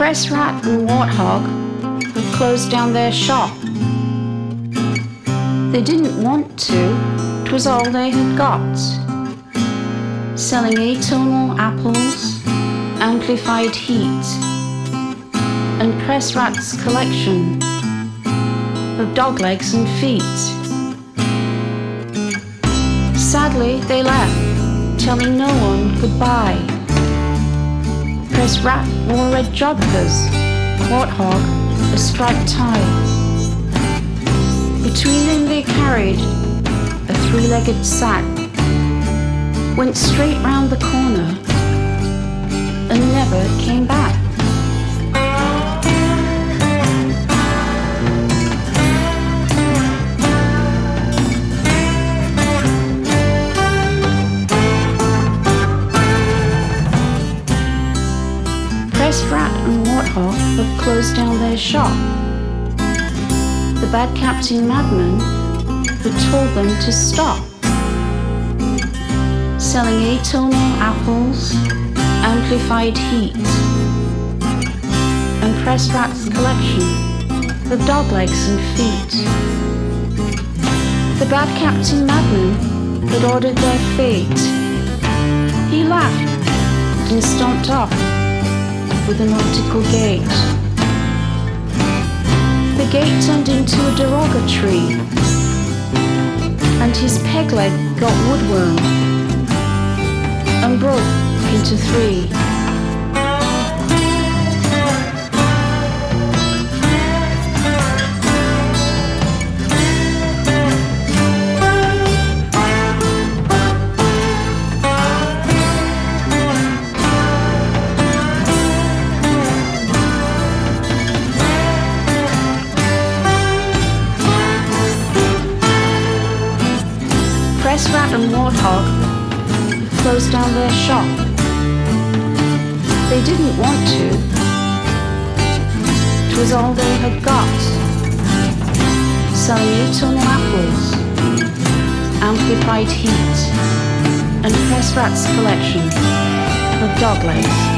Press Rat and Warthog had closed down their shop. They didn't want to, 'twas all they had got. Selling atonal apples, amplified heat, and Press Rat's collection of dog legs and feet. Sadly, they left, telling no one goodbye. Press Rat wore red joggers, Warthog a striped tie. Between them they carried a three-legged sack, went straight round the corner and never came back. Press Rat and Warthog have closed down their shop. The bad Captain Madman had told them to stop. Selling atonal apples, amplified heat, and Press Rat's collection of dog legs and feet. The bad Captain Madman had ordered their fate. He laughed and stomped off with a nautical gait. The gate turned into a derogatory, and his peg leg got woodworm and broke into three. Press Rat and Warthog closed down their shop. They didn't want to, 'twas all they had got. Selling atonal apples, amplified heat, and Press Rat's collection of dog legs.